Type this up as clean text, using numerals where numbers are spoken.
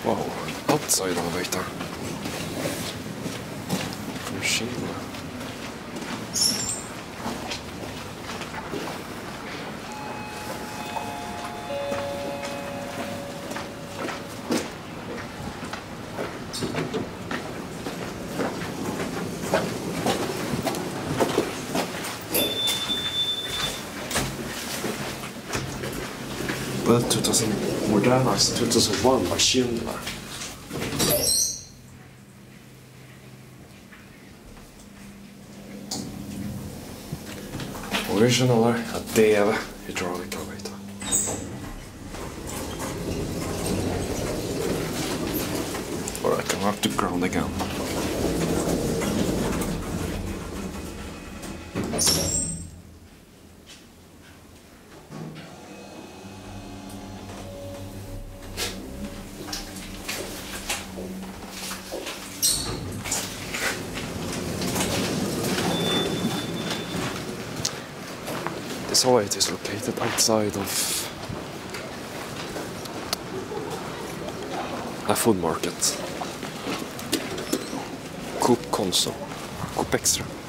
Wow, outside elevator from Schindler. Built 2000, modernized 2001 by Schindler. Original DEVE hydraulic elevator. Or I come up to ground again. This elevator is located outside of a food market. Coop Consum. Coop Extra.